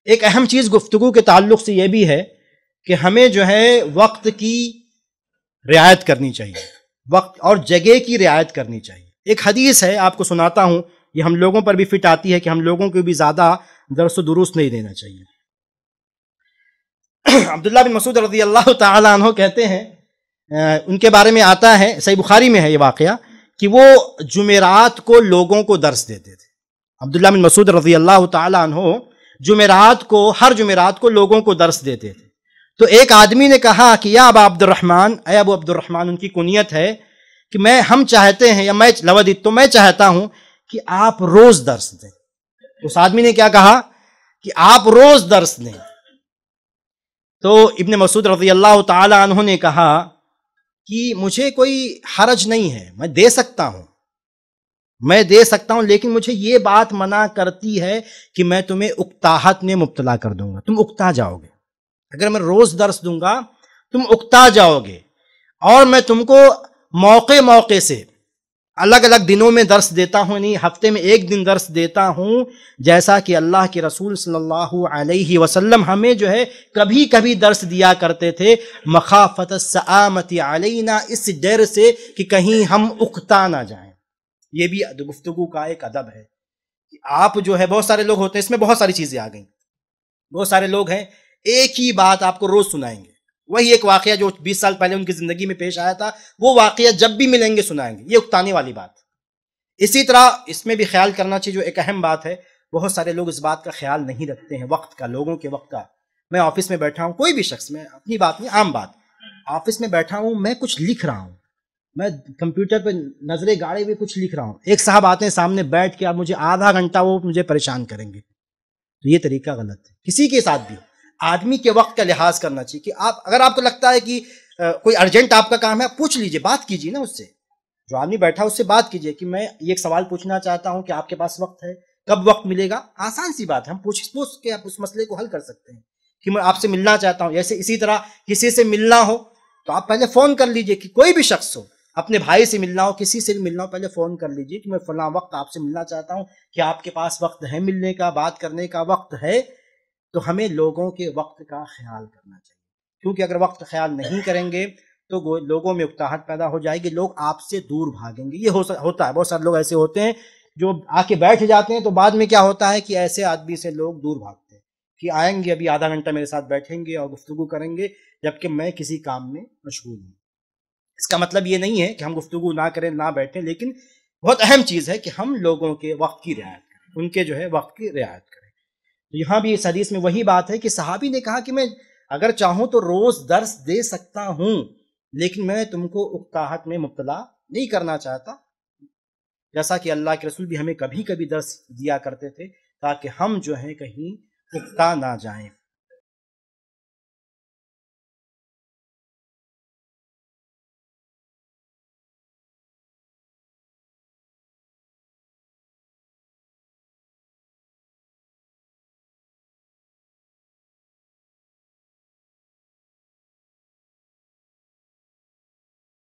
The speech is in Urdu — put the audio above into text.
ایک اہم چیز گفتگو کے تعلق سے یہ بھی ہے کہ ہمیں جو ہے وقت کی رعایت کرنی چاہیے، وقت اور جگہ کی رعایت کرنی چاہیے۔ ایک حدیث ہے، آپ کو سناتا ہوں، یہ ہم لوگوں پر بھی فٹ آتی ہے کہ ہم لوگوں کو بھی زیادہ درس و دروس نہیں دینا چاہیے۔ عبداللہ بن مسعود رضی اللہ تعالیٰ عنہ کہتے ہیں، ان کے بارے میں آتا ہے، صحیح بخاری میں ہے یہ واقعہ، کہ وہ جمعرات کو لوگوں کو درس دیتے تھے۔ عبداللہ بن مسعود رضی اللہ تعالیٰ عنہ ہر جمعرات کو لوگوں کو درس دیتے تھے۔ تو ایک آدمی نے کہا کہ یا ابا عبد الرحمن، اے ابو عبد الرحمن، ان کی کنیت ہے، کہ ہم چاہتے ہیں، یا میں چاہتا ہوں کہ آپ روز درس دیں۔ اس آدمی نے کیا کہا کہ آپ روز درس دیں۔ تو ابن مسعود رضی اللہ تعالی عنہ نے کہا کہ مجھے کوئی حرج نہیں ہے، میں دے سکتا ہوں، لیکن مجھے یہ بات منع کرتی ہے کہ میں تمہیں اکتاہٹ میں مبتلا کر دوں گا، تم اکتا جاؤ گے۔ اگر میں روز درس دوں گا تم اکتا جاؤ گے، اور میں تم کو موقع سے الگ الگ دنوں میں درس دیتا ہوں، نہیں ہفتے میں ایک دن درس دیتا ہوں، جیسا کہ اللہ کے رسول صلی اللہ علیہ وسلم ہمیں جو ہے کبھی کبھی درس دیا کرتے تھے، مخافت السآمۃ علینا، اس ڈر سے کہ کہیں ہم اکتا نہ جائیں۔ یہ بھی گفتگو کا ایک ادب ہے کہ آپ جو ہے، بہت سارے لوگ ہوتے ہیں، اس میں بہت ساری چیزیں آ گئیں، بہت سارے لوگ ہیں ایک ہی بات آپ کو روز سنائیں گے، وہی ایک واقعہ جو 20 سال پہلے ان کی زندگی میں پیش آیا تھا، وہ واقعہ جب بھی ملیں گے سنائیں گے، یہ اکتانے والی بات۔ اسی طرح اس میں بھی خیال کرنا چاہیے، جو ایک اہم بات ہے، بہت سارے لوگ اس بات کا خیال نہیں رکھتے ہیں، وقت کا، لوگوں کے وقت کا۔ میں آفس میں بیٹھا ہوں، کوئی بھی شخص، میں اپنی بات نہیں، عام بات، آفس میں بیٹھا ہوں، میں کچھ لکھ رہا ہوں، میں کمپیوٹر پہ نظریں گاڑے ہوئے کچھ لکھ رہا ہوں، ایک صاحب آتے ہیں سامنے بیٹھ کے، اب مجھے آدھا گھنٹہ وہ مجھے پریشان کریں گے، تو یہ طریقہ غلط ہے۔ کسی کے ساتھ بھی آدمی کے وقت کا لحاظ کرنا چاہیے کہ اگر آپ کو لگتا ہے کہ کوئی ارجنٹ آپ کا کام ہے، پوچھ لیجئے، بات کیجئے نا اس سے، جو آدمی بیٹھا اس سے بات کیجئے کہ میں یہ ایک سوال پوچھنا چاہتا ہوں کہ آپ کے پاس وقت ہے، کب وقت ملے گا؟ آسان سی بات ہے، ہم پوچھ کے آپ اس مسئلے کو حل کر سکتے ہیں کہ میں آپ سے ملنا چاہتا ہوں۔ اسی طرح کسی سے ملنا ہو تو آپ پہلے فون کر لیجئے، کہ کوئی بھی شخص ہو، اپنے بھائی سے ملنا ہو، کسی سے ملنا ہو، پہلے فون کر لیجئے کہ میں فلاں وقت آپ سے ملنا چاہتا ہوں، کہ آپ کے پاس وقت ہے ملنے کا، بات کرنے کا وقت ہے۔ تو ہمیں لوگوں کے وقت کا خیال کرنا چاہیے، کیونکہ اگر وقت خیال نہیں کریں گے تو لوگوں میں اکتاہٹ پیدا ہو جائے گی، لوگ آپ سے دور بھاگیں گے۔ یہ ہوتا ہے، بہت سارے لوگ ایسے ہوتے ہیں جو آ کے بیٹھ جاتے ہیں، تو بعد میں کیا ہوتا ہے کہ ایسے آدمی سے لوگ دور بھاگتے ہیں کہ آئیں گے، ابھی آدھا گھنٹہ میرے ساتھ بیٹھیں گے اور گفتگو کریں گے، جبکہ میں کسی کام میں مشغول ہوں۔ اس کا مطلب یہ نہیں ہے کہ ہم گفتگو نہ کریں، نہ بیٹھیں، لیکن بہت اہم چیز ہے کہ ہم لوگوں کے وقت کی رعایت کریں، ان کے جو ہے وقت کی رعایت کریں۔ یہاں بھی اس حدیث میں وہی بات ہے کہ صحابی نے کہا کہ میں اگر چاہوں تو روز درس دے سکتا ہوں، لیکن میں تم کو اکتاہٹ میں مبتلا نہیں کرنا چاہتا، جیسا کہ اللہ کے رسول بھی ہمیں کبھی کبھی درس دیا کرتے تھے تاکہ ہم جو ہیں کہیں اکتا نہ جائیں۔